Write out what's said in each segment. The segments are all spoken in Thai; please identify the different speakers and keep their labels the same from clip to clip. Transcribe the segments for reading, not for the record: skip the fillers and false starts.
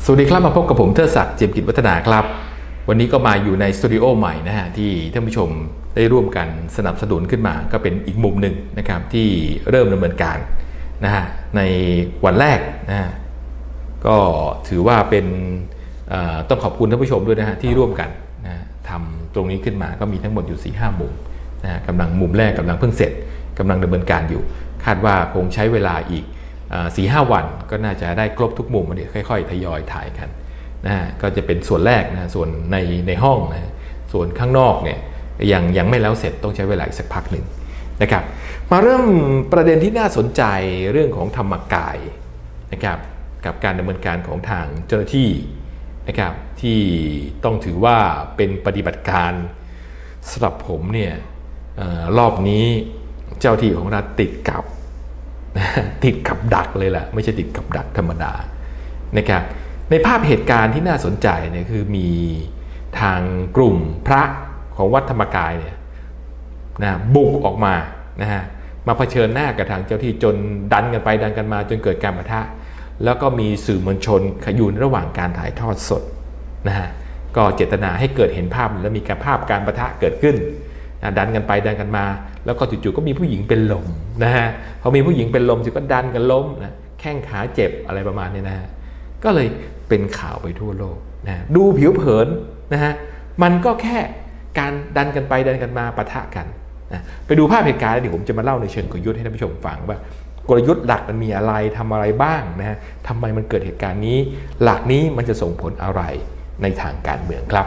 Speaker 1: สวัสดีครับมาพบกับผมเทิดศักดิ์เจียมกิจวัฒนาครับวันนี้ก็มาอยู่ในสตูดิโอใหม่นะฮะที่ท่านผู้ชมได้ร่วมกันสนับสนุนขึ้นมาก็เป็นอีกมุมหนึ่งนะครับที่เริ่มดำเนินการนะฮะในวันแรกนะฮะก็ถือว่าเป็นต้องขอบคุณท่านผู้ชมด้วยนะฮะที่ร่วมกันนะทำตรงนี้ขึ้นมาก็มีทั้งหมดอยู่ 4-5 มุมนะกำลังมุมแรกกำลังเพิ่งเสร็จกำลังดำเนินการอยู่คาดว่าคงใช้เวลาอีก4-5 วันก็น่าจะได้ครบทุกมุมเดี๋ยวค่อยๆทยอยถ่ายกันนะก็จะเป็นส่วนแรกนะส่วนในห้องนะส่วนข้างนอกเนี่ยยังไม่แล้วเสร็จต้องใช้เวลาอีกสักพักหนึ่งนะครับมาเริ่มประเด็นที่น่าสนใจเรื่องของธรรมกายนะครับกับการดำเนินการของทางเจ้าหน้าที่นะครับที่ต้องถือว่าเป็นปฏิบัติการสำหรับผมเนี่ยรอบนี้เจ้าที่ของรัฐติดกับดักเลยแหละไม่ใช่ติดกับดักธรรมดานะครับในภาพเหตุการณ์ที่น่าสนใจเนี่ยคือมีทางกลุ่มพระของวัดธรรมกายเนี่ยนะบุกออกมานะฮะมาเผชิญหน้ากับทางเจ้าที่จนดันกันไปดันกันมาจนเกิดการปะทะแล้วก็มีสื่อมวลชนอยู่ระหว่างการถ่ายทอดสดนะฮะก็เจตนาให้เกิดเห็นภาพแล้วมีการปะทะเกิดขึ้นดันกันไปดันกันมาแล้วก็จู่ๆก็มีผู้หญิงเป็นลมนะฮะพอมีผู้หญิงเป็นลมจู่ก็ดันกันล้มนะแข้งขาเจ็บอะไรประมาณนี้นะฮะก็เลยเป็นข่าวไปทั่วโลกนะดูผิวเผินนะฮะมันก็แค่การดันกันไปดันกันมาปะทะกันนะไปดูภาพเหตุการณ์แล้วเดี๋ยวผมจะมาเล่าในเชิงกลยุทธ์ให้ท่านผู้ชมฟังว่ากลยุทธ์หลักมันมีอะไรทำอะไรบ้างนะฮะทำไมมันเกิดเหตุการณ์นี้หลักนี้มันจะส่งผลอะไรในทางการเมืองครับ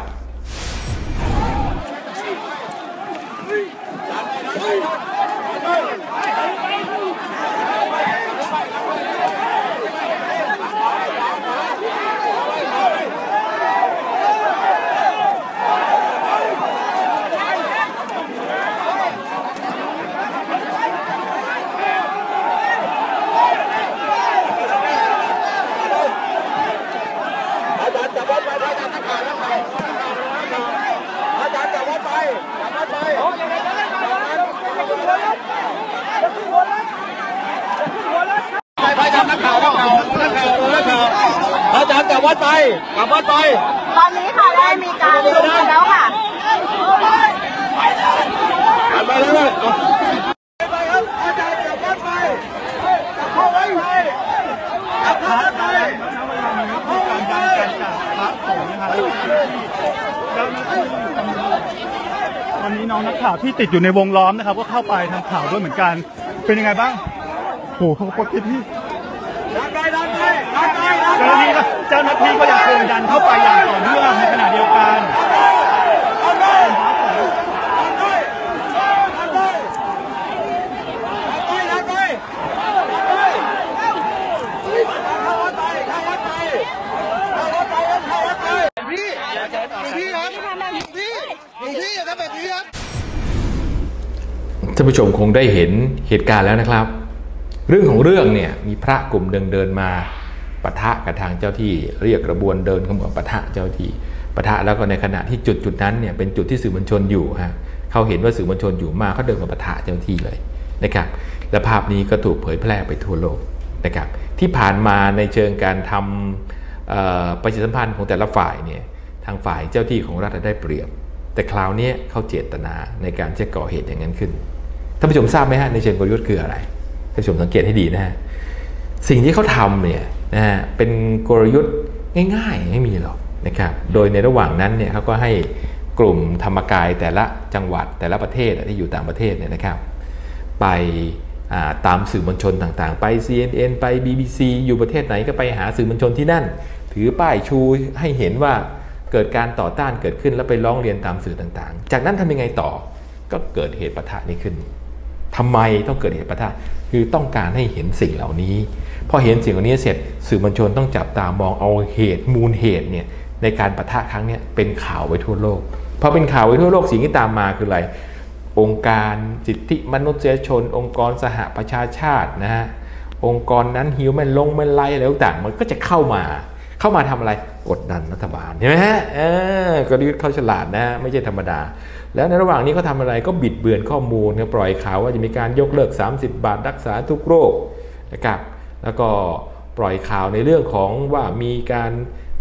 Speaker 2: อาจารย์กลับวัดไป
Speaker 3: ตอนนี้ค่ะได้มีการลงกันแล้วค่ะ
Speaker 2: ไปแล้วนะไปครับอาจารย์กลับวัดไปกลับเข้าวัดไปกลับเข้าวัดไปการจากพระสงฆ์นะครับวันนี้น้องนักข่าวที่ติดอยู่ในวงล้อมนะครับก็เข้าไปทำข่าวด้วยเหมือนกันเป็นยังไงบ้างโหเขากดที่เจ้าหน้าที่ก็ยังคงดันเข้าไปอย่างต่อเนื่องในขณะเดียวกัน
Speaker 1: ท่านผู้ชมคงได้เห็นเหตุการณ์แล้วนะครับเรื่องของเรื่องเนี่ยมีพระกลุ่มเดินมาปะทะกับทางเจ้าที่เรียกกระบวนเดินเข้ามาปะทะเจ้าที่ปะทะแล้วก็ในขณะที่จุดนั้นเนี่ยเป็นจุดที่สื่อมวลชนอยู่ฮะเขาเห็นว่าสื่อมวลชนอยู่มาเขาเดินมาปะทะเจ้าที่เลยนะครับและภาพนี้ก็ถูกเผยแพร่ไปทั่วโลกนะครับที่ผ่านมาในเชิงการทำประชาสัมพันธ์ของแต่ละฝ่ายเนี่ยทางฝ่ายเจ้าที่ของรัฐได้เปรียบแต่คราวนี้เขาเจตนาในการจะก่อเหตุอย่างนั้นขึ้นท่านผู้ชมทราบไหมฮะในเชิงกลยุทธ์คืออะไรท่านผู้ชมสังเกตให้ดีนะฮะสิ่งที่เขาทำเนี่ยนะฮะเป็นกลยุทธ์ง่ายๆไม่มีหรอกนะครับโดยในระหว่างนั้นเนี่ยเขาก็ให้กลุ่มธรรมกายแต่ละจังหวัดแต่ละประเทศที่อยู่ต่างประเทศเนี่ยนะครับไปตามสื่อมวลชนต่างๆไป CNN ไป BBC อยู่ประเทศไหนก็ไปหาสื่อมวลชนที่นั่นถือป้ายชูให้เห็นว่าเกิดการต่อต้านเกิดขึ้นแล้วไปร้องเรียนตามสื่อต่างๆจากนั้นทำยังไงต่อก็เกิดเหตุปะทะนี้ขึ้นทำไมต้องเกิดเหตุปะทะคือต้องการให้เห็นสิ่งเหล่านี้พอเห็นสิ่งเหล่านี้เสร็จสื่อมวลชนต้องจับตามองเอาเหตุมูลเหตุเนี่ยในการปะทะครั้งนี้เป็นข่าวไว้ทั่วโลกพอเป็นข่าวไว้ทั่วโลกสิ่งที่ตามมาคืออะไรองค์การสิทธิมนุษยชนองค์กรสหประชาชาตินะฮะองค์กรนั้นฮิวแมนไลท์อะไรต่างๆมันก็จะเข้ามาทำอะไรกดดันรัฐบาลใช่ไหมฮะกลยุทธ์เขาฉลาดนะไม่ใช่ธรรมดาแล้วในระหว่างนี้เขาทำอะไรก็บิดเบือนข้อมูลปล่อยข่าวว่าจะมีการยกเลิก30 บาทรักษาทุกโรคนะครับแล้วก็ปล่อยข่าวในเรื่องของว่ามีการ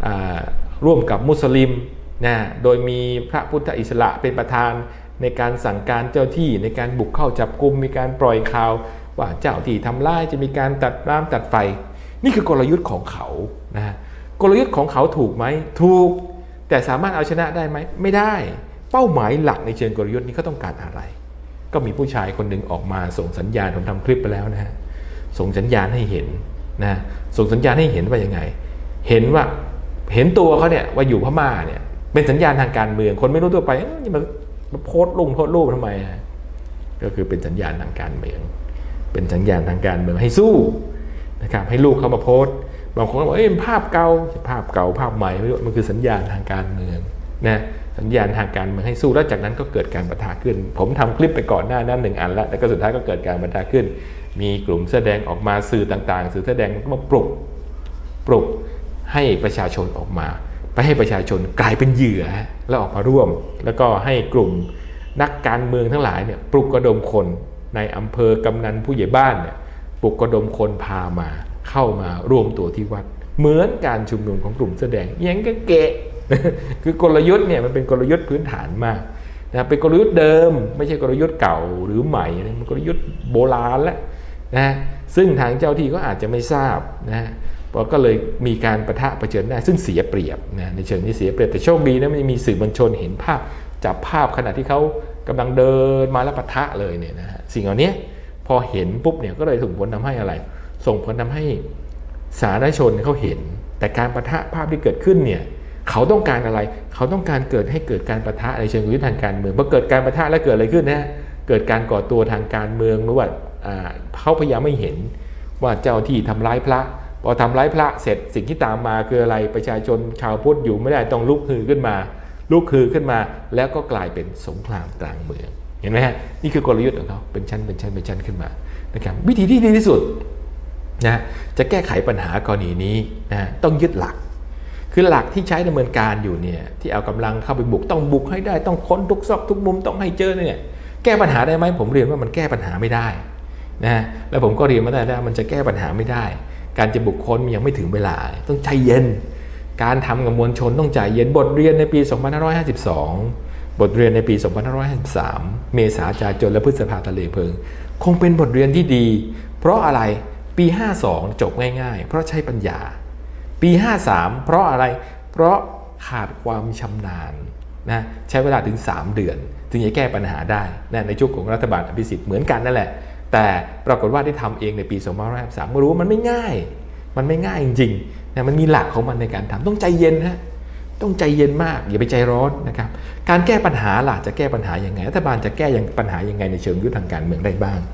Speaker 1: ร่วมกับมุสลิมนะโดยมีพระพุทธอิสระเป็นประธานในการสั่งการเจ้าที่ในการบุกเข้าจับกุมมีการปล่อยข่าวว่าเจ้าที่ทำร้ายจะมีการตัดน้ำตัดไฟนี่คือกลยุทธ์ของเขานะกลยุทธ์ของเขาถูกไหมถูกแต่สามารถเอาชนะได้ไหมไม่ได้เป้าหมายหลักในเชิงกลยุทธ์นี้เขาต้องการอะไรก็มีผู้ชายคนหนึ่งออกมาส่งสัญญาณผมทำคลิปไปแล้วนะฮะส่งสัญญาณให้เห็นนะส่งสัญญาณให้เห็นว่ายังไงเห็นตัวเขาเนี่ยว่าอยู่พม่าเนี่ยเป็นสัญญาณทางการเมืองคนไม่รู้ตัวไปนี่มันโพสต์ลงโทษรูปทำไมก็คือเป็นสัญญาณทางการเมืองเป็นสัญญาณทางการเมืองให้สู้นะครับให้ลูกเขามาโพสต์บางคนก็บอกภาพเก่าภาพใหม่ไม่รู้มันคือสัญญาณทางการเมืองนะสัญญาณทางการเมืองให้สู้แล้วจากนั้นก็เกิดการปะทะขึ้นผมทำคลิปไปก่อนหน้านั้น1 อันแล้วแต่ก็สุดท้ายก็เกิดการปะทะขึ้นมีกลุ่มแสดงออกมาสื่อต่างๆสื่อแสดงมาปลุกให้ประชาชนออกมาไปให้ประชาชนกลายเป็นเหยื่อแล้วออกมาร่วมแล้วก็ให้กลุ่มนักการเมืองทั้งหลายเนี่ยปลุกระดมคนในอำเภอกำนันผู้ใหญ่บ้านเนี่ยปลุกระดมคนพามาเข้ามารวมตัวที่วัดเหมือนการชุมนุมของกลุ่มแสดงยังก็เกะ คือกลยุทธ์เนี่ยมันเป็นกลยุทธ์พื้นฐานมากนะเป็นกลยุทธ์เดิมไม่ใช่กลยุทธ์เก่าหรือใหม่มันกลยุทธ์โบราณแล้วนะซึ่งทางเจ้าที่ก็อาจจะไม่ทราบนะก็เลยมีการปะทะเผชิญหน้าซึ่งเสียเปรียบนะในเชิงนี้เสียเปรียบแต่โชคดีนะมันมีสื่อมวลชนเห็นภาพจับภาพขณะที่เขากำลังเดินมาแล้วปะทะเลยเนี่ยนะสิ่งเหล่านี้พอเห็นปุ๊บเนี่ยก็เลยส่งผลทำให้อะไรส่งผลทำให้สาธารณชนเขาเห็นแต่การปะทะภาพที่เกิดขึ้นเนี่ยเขาต้องการอะไรเขาต้องการให้เกิดการปะทะในเชิงกลยุทธ์ทางการเมืองพอเกิดการปะทะแล้วเกิดอะไรขึ้นนะเกิดการก่อตัวทางการเมืองหรือว่าเขาพยายามไม่เห็นว่าเจ้าที่ทำร้ายพระพอทำร้ายพระเสร็จสิ่งที่ตามมาคืออะไรประชาชนชาวพุทธอยู่ไม่ได้ต้องลุกฮือขึ้นมาแล้วก็กลายเป็นสงครามกลางเมืองเห็นไหมฮะนี่คือกลยุทธ์ของเขาเป็นชั้นขึ้นมานะครับวิธีที่ดีที่สุดนะจะแก้ไขปัญหากรณีนี้นะต้องยึดหลักคือหลักที่ใช้ดำเนินการอยู่เนี่ยที่เอากำลังเข้าไปบุกต้องบุกให้ได้ต้องค้นทุกซอกทุกมุมต้องให้เจอเนี่ยแก้ปัญหาได้ไหมผมเรียนว่ามันแก้ปัญหาไม่ได้นะแล้วผมก็เรียนมาได้มันจะแก้ปัญหาไม่ได้การจะบุกค้นยังไม่ถึงเวลาต้องใจเย็นการทำกับมวลชนต้องใจเย็นบทเรียนในปี 2552 บทเรียนในปี 2553 เมษาจาจนและพฤษภาทะเลเพลิงคงเป็นบทเรียนที่ดีเพราะอะไรปี 52 จบง่ายๆเพราะใช้ปัญญาปี 53 เพราะอะไรเพราะขาดความชำนาญนะใช้เวลาถึง3 เดือนถึงจะแก้ปัญหาได้นะในช่วงของรัฐบาลอภิสิทธิ์เหมือนกันนั่นแหละแต่ปรากฏว่าได้ทำเองในปี 2553ก็รู้ว่ามันไม่ง่ายจริงๆนะมันมีหลักของมันในการทำต้องใจเย็นฮะต้องใจเย็นมากอย่าไปใจร้อนนะครับการแก้ปัญหาล่ะจะแก้ปัญหายังไงรัฐบาลจะแก้ปัญหายังไงในเชิงยุทธทางการเมืองได้บ้าง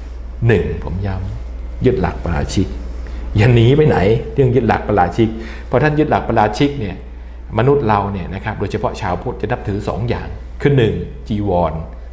Speaker 1: 1. ผมย้ำยึดหลักปาราชิกอย่าหนีไปไหนเรื่องยึดหลักปาราชิกพอท่านยึดหลักปาราชิกเนี่ยมนุษย์เราเนี่ยนะครับโดยเฉพาะชาวพุทธจะนับถือ2 อย่างคือ 1. จีวร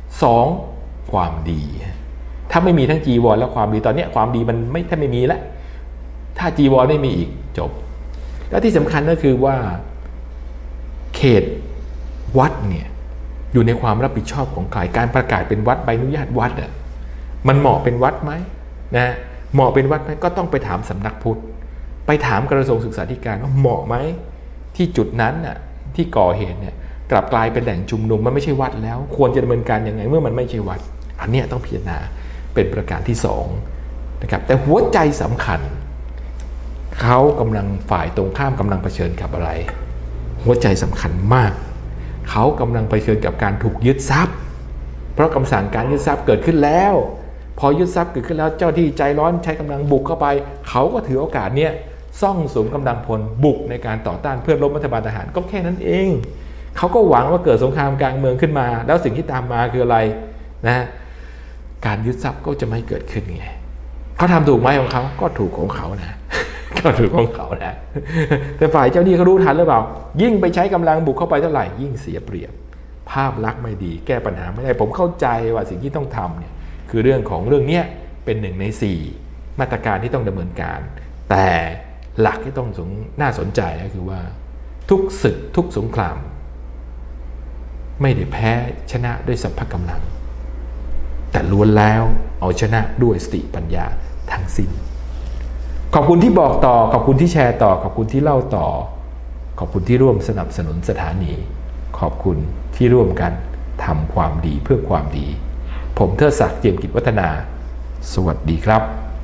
Speaker 1: 2. ความดีถ้าไม่มีทั้งจีวรและความดีตอนนี้ความดีมันไม่มีแล้วถ้าจีวรไม่มีอีกจบและที่สำคัญก็คือว่าเขตวัดเนี่ยอยู่ในความรับผิดชอบของใครการประกาศเป็นวัดใบอนุญาตวัดอ่ะมันเหมาะเป็นวัดไหมนะเหมาะเป็นวัดไหมก็ต้องไปถามสำนักพุทธไปถามกระทรวงศึกษาธิการว่าเหมาะไหมที่จุดนั้นน่ะที่ก่อเหตุเนี่ยกลับกลายเป็นแหล่งชุมนุมมันไม่ใช่วัดแล้วควรจะดำเนินการยังไงเมื่อมันไม่ใช่วัดอันนี้ต้องพิจารณาเป็นประการที่2นะครับแต่หัวใจสำคัญเขากำลังฝ่ายตรงข้ามกำลังเผชิญกับอะไรหัวใจสำคัญมากเขากำลังเผชิญกับการถูกยึดทรัพย์เพราะคำสั่งการยึดทรัพย์เกิดขึ้นแล้วพอยึดทรัพย์เกิดขึ้นแล้วเจ้าที่ใจร้อนใช้กำลังบุกเข้าไปเขาก็ถือโอกาสเนี้ยซ่องสุมกำลังพลบุกในการต่อต้านเพื่อล้มรัฐบาลทหารก็แค่นั้นเองเขาก็หวังว่าเกิดสงครามกลางเมืองขึ้นมาแล้วสิ่งที่ตามมาคืออะไรนะการยึดทรัพย์ก็จะไม่เกิดขึ้นไงเขาทำถูกไหมของเขาก็ถูกของเขานะก็ถูกของเขานะแต่ฝ่ายเจ้าหนี้เขารู้ทันหรือเปล่ายิ่งไปใช้กำลังบุกเข้าไปเท่าไหร่ยิ่งเสียเปรียบภาพลักษณ์ไม่ดีแก้ปัญหาไม่ได้ผมเข้าใจว่าสิ่งที่ต้องทำเนี่ยคือเรื่องนี้เป็น1 ใน 4มาตรการที่ต้องดำเนินการแต่หลักที่ต้องน่าสนใจก็คือว่าทุกศึกทุกสงครามไม่ได้แพ้ชนะด้วยสัพพะกำลังแต่ล้วนแล้วเอาชนะด้วยสติปัญญาทั้งสิ้นขอบคุณที่บอกต่อขอบคุณที่แชร์ต่อขอบคุณที่เล่าต่อขอบคุณที่ร่วมสนับสนุนสถานีขอบคุณที่ร่วมกันทำความดีเพื่อความดีผมเทิดศักดิ์ เจียมกิจวัฒนาสวัสดีครับ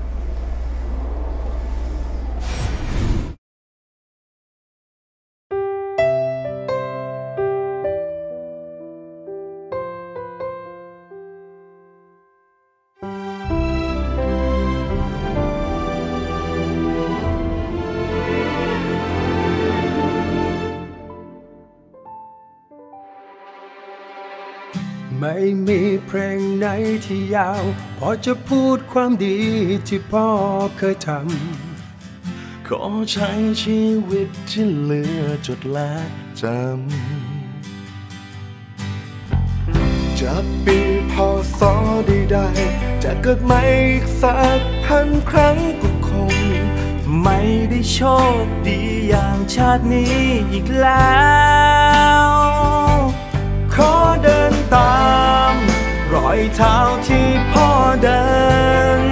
Speaker 4: ไม่มีเพลงไหนที่ยาวพอจะพูดความดีที่พ่อเคยทำขอใช้ชีวิตที่เหลือจดและจำจะปีพศใดๆจะเกิดใหม่อีกสัก1,000 ครั้งก็คงไม่ได้โชคดีอย่างชาตินี้อีกแล้วขอเดินตามรอยเท้าที่พ่อเดิน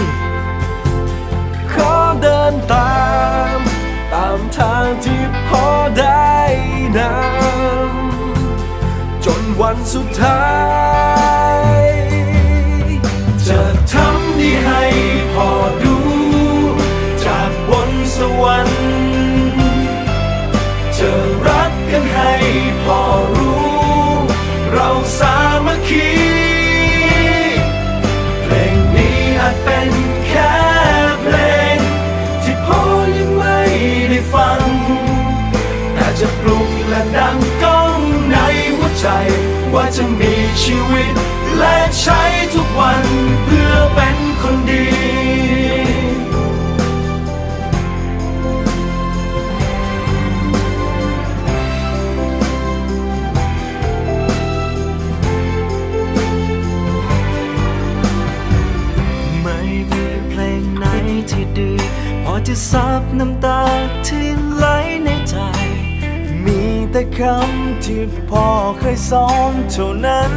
Speaker 4: ขอเดินตามทางที่พ่อได้นำจนวันสุดท้ายจะทำดีให้พ่อดูจากบนสวรรค์จะรักกันให้พ่อรู้เราสามัคคีเพลงนี้อาจเป็นแค่เพลงที่พ่อยังไม่ได้ฟังแต่จะปลุกและดังก้องในหัวใจว่าจะมีชีวิตและใช้ทุกวันเพื่อเป็นคนดีที่ดีพอจะซับน้ำตาที่ไหลในใจมีแต่คำที่พ่อเคยสอนเท่านั้น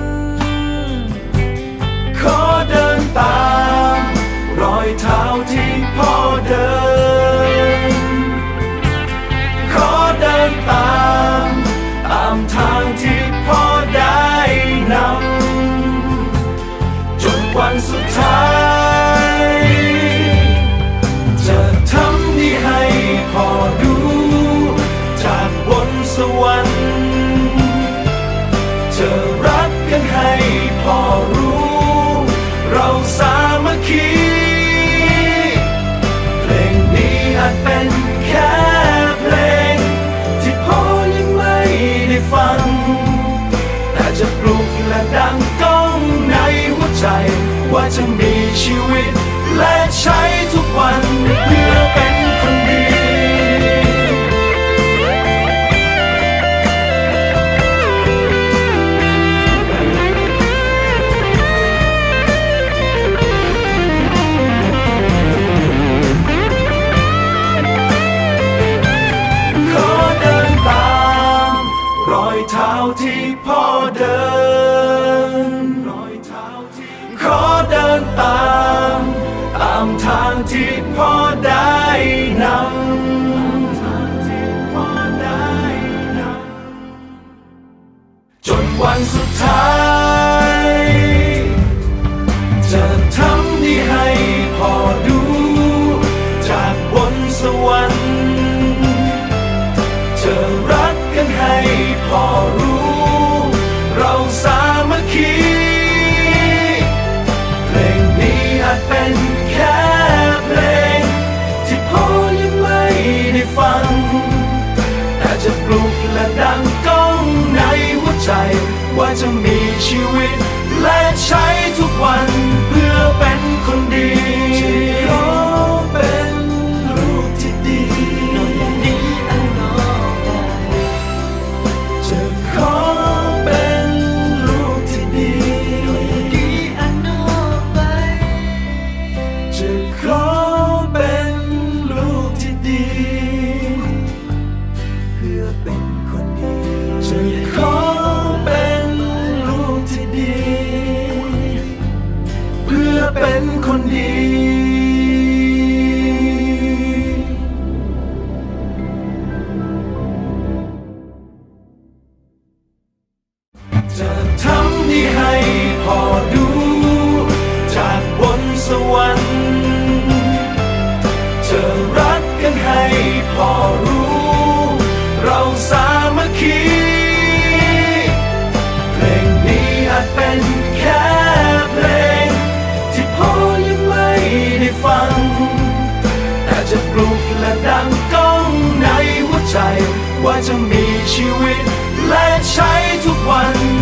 Speaker 4: ขอเดินตามรอยเท้าที่พ่อเดินขอเดินตามทางที่พ่อได้นำจนวันสุดท้ายจะทำดีให้พ่อดูจากบนสวรรค์จะรักกันให้พ่อรู้เราสามัคคีเพลงนี้อาจเป็นแค่เพลงที่พ่อยังไม่ได้ฟังแต่จะปลุกและดังก้องในหัวใจว่าจะมีชีวิตและใช้ทุกวันเพื่อเป็นคนดีขอเดินตามรอยเท้าที่พ่อเดินขอเดินตามทางที่พ่อได้นำจนวันสุดท้ายจะทำดีให้พ่อดูจากบนสวรรค์จะรักกันให้พ่อรู้เราสามัคคีเพลงนี้อาจเป็นแค่เพลงที่พ่อยังไม่ได้ฟังแต่จะปลุกและดังก้องในหัวใจว่าจะมีชีวิตและใช้ทุกวันเพื่อเป็นคนดีขอเป็นลูกที่ดีจะขอเป็นลูกที่ดีจะขอเป็นลูกที่ดีเพื่อเป็นคนดีจะขอเป็นลูกที่ดีจะมีชีวิตและใช้ทุกวัน